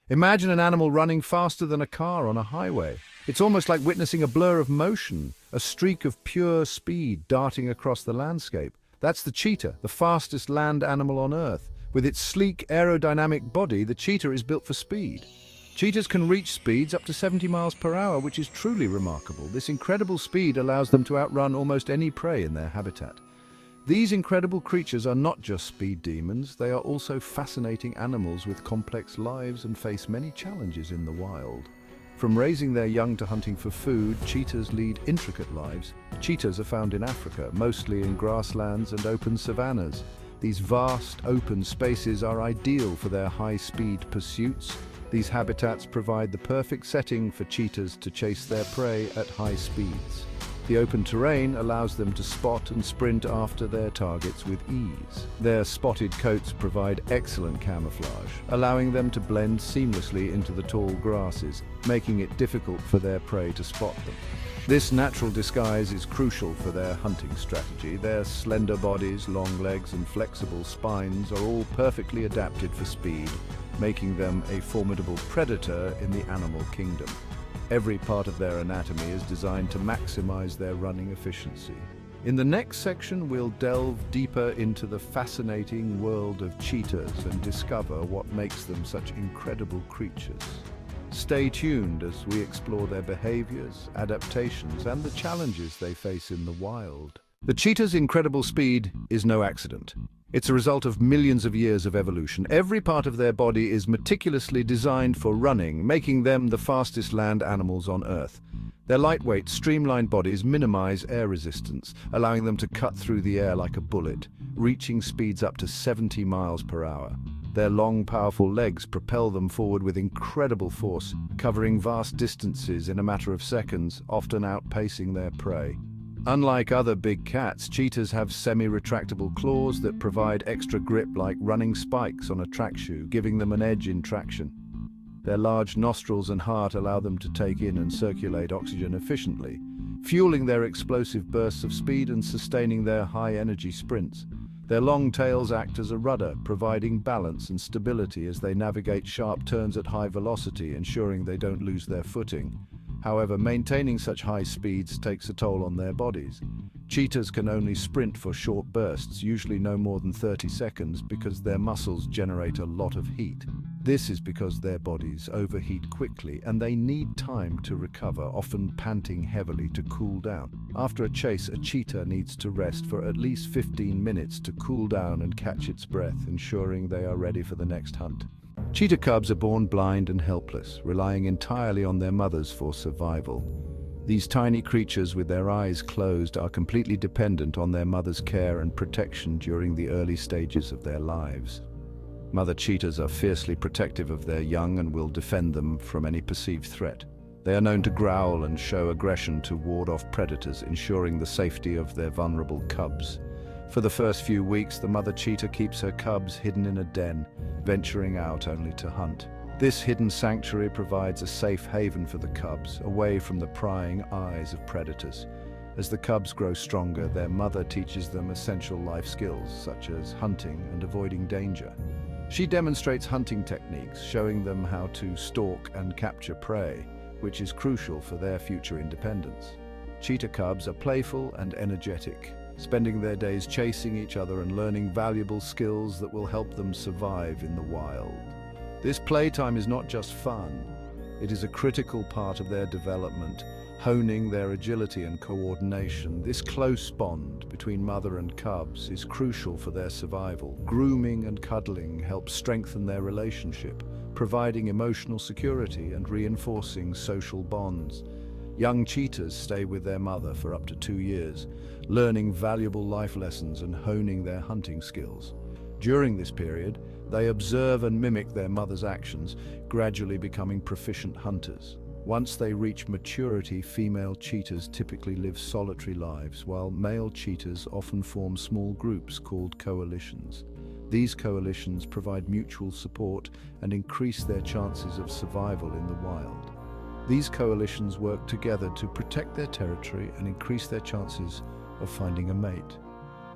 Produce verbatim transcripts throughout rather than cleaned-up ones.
Imagine an animal running faster than a car on a highway. It's almost like witnessing a blur of motion, a streak of pure speed darting across the landscape. That's the cheetah, the fastest land animal on Earth. With its sleek aerodynamic body, the cheetah is built for speed. Cheetahs can reach speeds up to seventy miles per hour, which is truly remarkable. This incredible speed allows them to outrun almost any prey in their habitat. These incredible creatures are not just speed demons, they are also fascinating animals with complex lives and face many challenges in the wild. From raising their young to hunting for food, cheetahs lead intricate lives. Cheetahs are found in Africa, mostly in grasslands and open savannas. These vast, open spaces are ideal for their high-speed pursuits. These habitats provide the perfect setting for cheetahs to chase their prey at high speeds. The open terrain allows them to spot and sprint after their targets with ease. Their spotted coats provide excellent camouflage, allowing them to blend seamlessly into the tall grasses, making it difficult for their prey to spot them. This natural disguise is crucial for their hunting strategy. Their slender bodies, long legs, and flexible spines are all perfectly adapted for speed, making them a formidable predator in the animal kingdom. Every part of their anatomy is designed to maximize their running efficiency. In the next section, we'll delve deeper into the fascinating world of cheetahs and discover what makes them such incredible creatures. Stay tuned as we explore their behaviors, adaptations, and the challenges they face in the wild. The cheetah's incredible speed is no accident. It's a result of millions of years of evolution. Every part of their body is meticulously designed for running, making them the fastest land animals on Earth. Their lightweight, streamlined bodies minimize air resistance, allowing them to cut through the air like a bullet, reaching speeds up to seventy miles per hour. Their long, powerful legs propel them forward with incredible force, covering vast distances in a matter of seconds, often outpacing their prey. Unlike other big cats, cheetahs have semi-retractable claws that provide extra grip like running spikes on a track shoe, giving them an edge in traction. Their large nostrils and heart allow them to take in and circulate oxygen efficiently, fueling their explosive bursts of speed and sustaining their high-energy sprints. Their long tails act as a rudder, providing balance and stability as they navigate sharp turns at high velocity, ensuring they don't lose their footing. However, maintaining such high speeds takes a toll on their bodies. Cheetahs can only sprint for short bursts, usually no more than thirty seconds, because their muscles generate a lot of heat. This is because their bodies overheat quickly and they need time to recover, often panting heavily to cool down. After a chase, a cheetah needs to rest for at least fifteen minutes to cool down and catch its breath, ensuring they are ready for the next hunt. Cheetah cubs are born blind and helpless, relying entirely on their mothers for survival. These tiny creatures with their eyes closed are completely dependent on their mother's care and protection during the early stages of their lives. Mother cheetahs are fiercely protective of their young and will defend them from any perceived threat. They are known to growl and show aggression to ward off predators, ensuring the safety of their vulnerable cubs. For the first few weeks, the mother cheetah keeps her cubs hidden in a den, venturing out only to hunt. This hidden sanctuary provides a safe haven for the cubs, away from the prying eyes of predators. As the cubs grow stronger, their mother teaches them essential life skills, such as hunting and avoiding danger. She demonstrates hunting techniques, showing them how to stalk and capture prey, which is crucial for their future independence. Cheetah cubs are playful and energetic, spending their days chasing each other and learning valuable skills that will help them survive in the wild. This playtime is not just fun, it is a critical part of their development, honing their agility and coordination. This close bond between mother and cubs is crucial for their survival. Grooming and cuddling help strengthen their relationship, providing emotional security and reinforcing social bonds. Young cheetahs stay with their mother for up to two years, learning valuable life lessons and honing their hunting skills. During this period, they observe and mimic their mother's actions, gradually becoming proficient hunters. Once they reach maturity, female cheetahs typically live solitary lives, while male cheetahs often form small groups called coalitions. These coalitions provide mutual support and increase their chances of survival in the wild. These coalitions work together to protect their territory and increase their chances of finding a mate.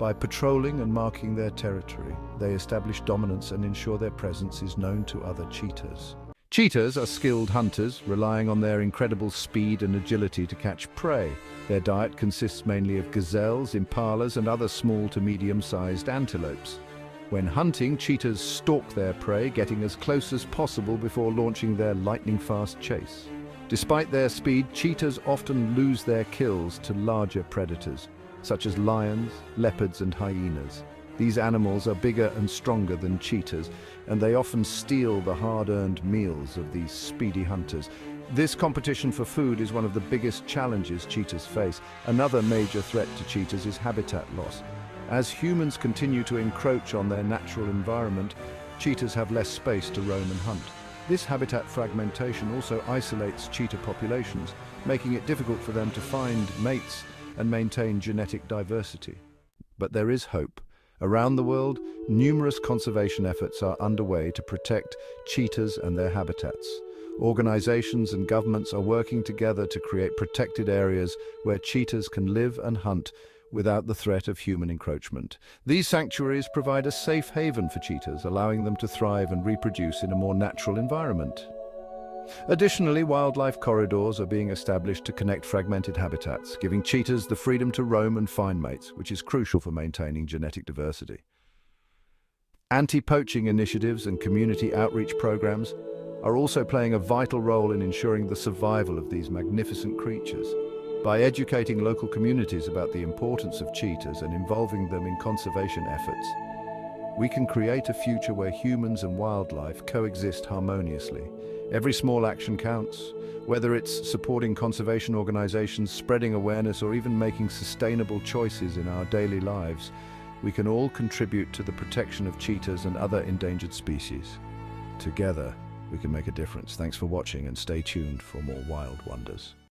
By patrolling and marking their territory, they establish dominance and ensure their presence is known to other cheetahs. Cheetahs are skilled hunters, relying on their incredible speed and agility to catch prey. Their diet consists mainly of gazelles, impalas, and other small to medium-sized antelopes. When hunting, cheetahs stalk their prey, getting as close as possible before launching their lightning-fast chase. Despite their speed, cheetahs often lose their kills to larger predators, such as lions, leopards, and hyenas. These animals are bigger and stronger than cheetahs, and they often steal the hard-earned meals of these speedy hunters. This competition for food is one of the biggest challenges cheetahs face. Another major threat to cheetahs is habitat loss. As humans continue to encroach on their natural environment, cheetahs have less space to roam and hunt. This habitat fragmentation also isolates cheetah populations, making it difficult for them to find mates and maintain genetic diversity. But there is hope. Around the world, numerous conservation efforts are underway to protect cheetahs and their habitats. Organizations and governments are working together to create protected areas where cheetahs can live and hunt without the threat of human encroachment. These sanctuaries provide a safe haven for cheetahs, allowing them to thrive and reproduce in a more natural environment. Additionally, wildlife corridors are being established to connect fragmented habitats, giving cheetahs the freedom to roam and find mates, which is crucial for maintaining genetic diversity. Anti-poaching initiatives and community outreach programs are also playing a vital role in ensuring the survival of these magnificent creatures. By educating local communities about the importance of cheetahs and involving them in conservation efforts, we can create a future where humans and wildlife coexist harmoniously. Every small action counts, whether it's supporting conservation organizations, spreading awareness, or even making sustainable choices in our daily lives. We can all contribute to the protection of cheetahs and other endangered species. Together, we can make a difference. Thanks for watching, and stay tuned for more wild wonders.